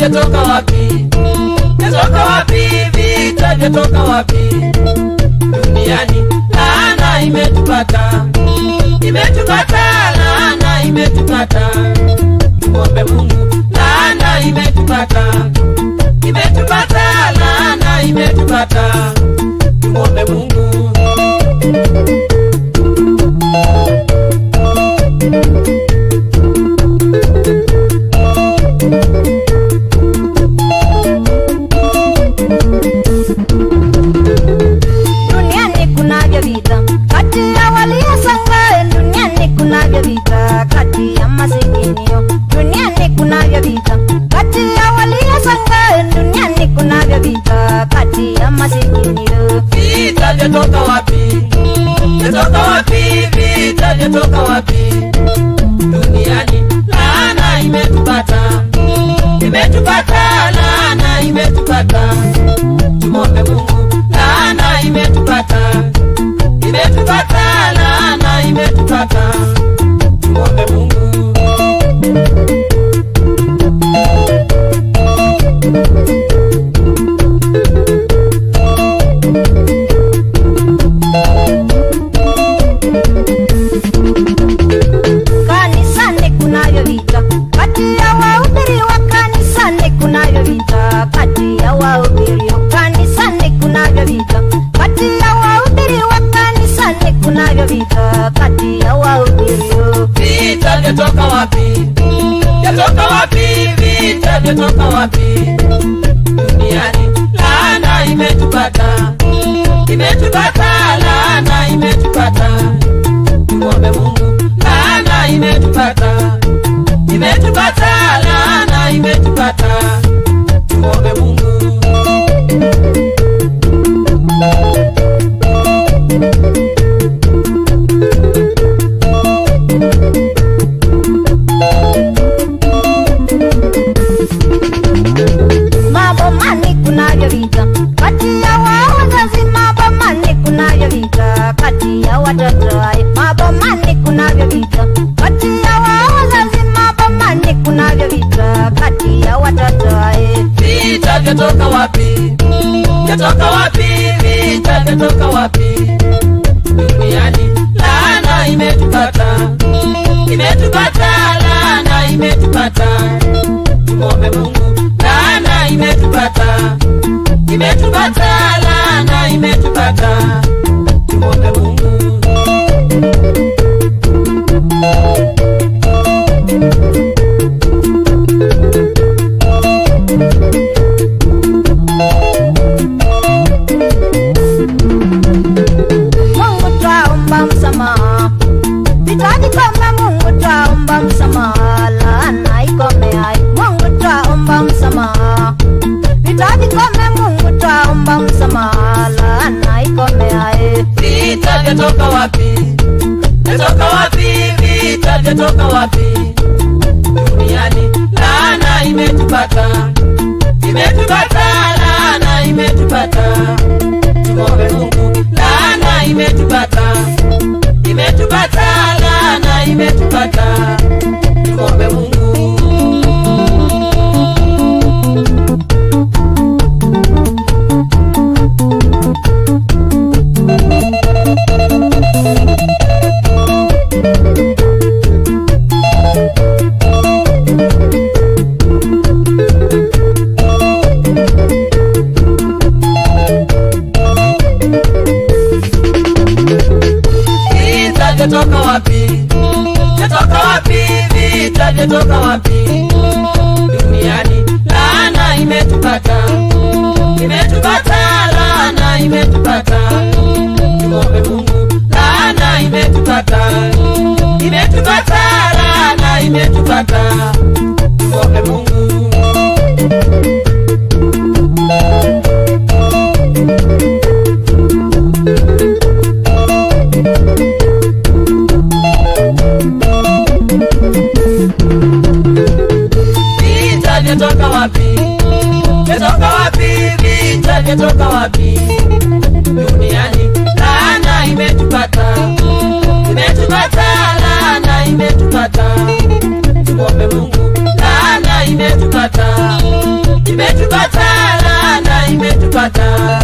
vyatoka wapi? Vyatoka wapi? Vita vyatoka wapi? Duniani laana imetupata, imetupata, laana imetupata. Tuombe Mungu, laana imetupata, imetupata, laana imetupata. Tuombe Mungu. Duniani kunavyo vita kati ya waliosonga, duniani kunavyo vita kati ya masikiniyo. Duniani kunavyo vita kati ya waliosonga, duniani kunavyo vita kati ya masikiniyo. Vita vyatoka wapi? Vyatoka wapi? Vita vyatoka wapi? Duniani laana imetupata, imetupata, laana imetupata. Tuombe Mungu, laana imetupata, imetupata, laana imetupata. Tuombe Mungu. Kanisani kunavyo vita kati ya wahubiri wa kanisani, kunavyo vita kati ya wahubiri wa kanisani, kunavyo vita kati ya wahubiri wa kanisani, kunavyo vita kati ya wahubiri. Vita vyatoka wapi? Vyatoka wapi? Vita vyatoka wapi? Duniani laana imetupata, imetupata, laana imetupata. Tuombe Mungu, laana imetupata, imetupata, laana imetupata. Tuombe Mungu. Mabomani kunavyo vita kati ya wazazi, mabomani kunavyo vita kati ya watoto. Mabomani kunavyo vita kati ya wazazi, mabomani kunavyo vita kati ya watoto. Vita vyatoka wapi? Vyatoka wapi? Vita vyatoka wapi? Duniani laana imetupata, imetupata, laana imetupata. Tuombe Mungu, laana imetupata, imetupata, laana imetupata. Tuombe Mungu. Mungu twaomba msamaha, vita vikome. Mungu twaomba msamaha, laana ikome. Mungu twaomba msamaha, vita vikome. Mungu twaomba msamaha, laana ikome. Vita vyatoka wapi? Vyatoka wapi? Vita vyatoka wapi? Duniani laana imetupata, imetupata, laana imetupata. Tuombe Mungu, laana imetupata, imetupata, laana imetupata. Tuombe Mungu. Vyatoka wapi? Vyatoka wapi? Vita vyatoka wapi? Duniani laana imetupata, imetupata, laana imetupata. Tuombe Mungu, laana imetupata, imetupata, laana imetupata. Tuombe Mungu. Vyatoka wapi? Vyatoka wapi? Vita vyatoka wapi? Duniani laana imetupata, imetupata, laana imetupata. Tuombe Mungu, laana imetupata, tupata